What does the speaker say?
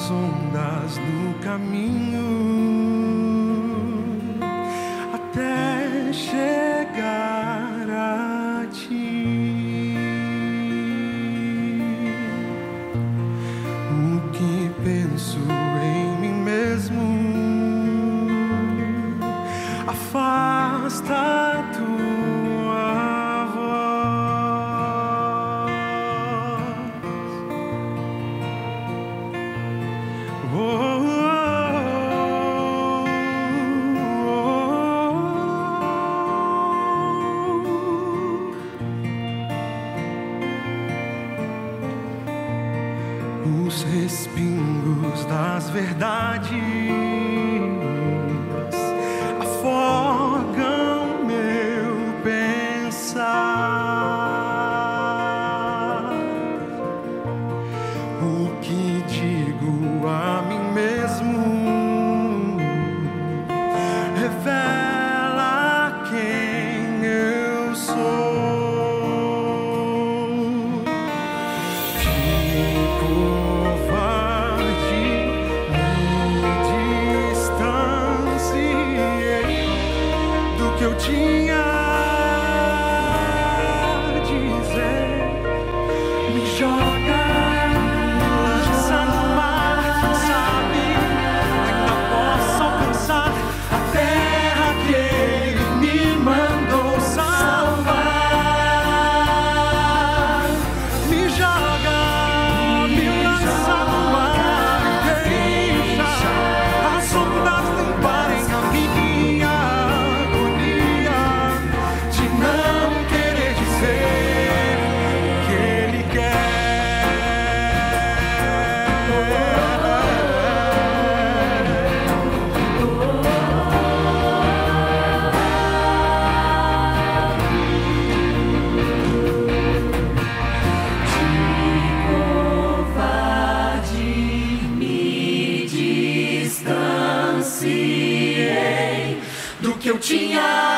as ondas no caminho até chegar a ti. O que penso em mim mesmo afasta a tua voz. Os respingos das verdades afogam meu pensar. O que digo a mim mesmo revela quem eu sou. Que eu tinha a dizer, me joga, lança no mar, quem sabe ainda posso alcançar a terra que Ele me mandou salvar. Me joga, me lança no mar e deixa as ondas limparem a minha do que eu tinha